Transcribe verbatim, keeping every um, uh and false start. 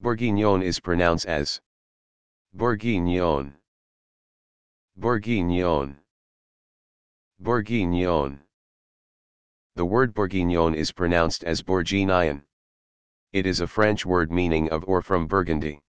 Bourguignon is pronounced as boor-gee-NYON, boor-gee-NYON, boor-gee-NYON. The word bourguignon is pronounced as boor-gee-NYON. It is a French word meaning of or from Burgundy.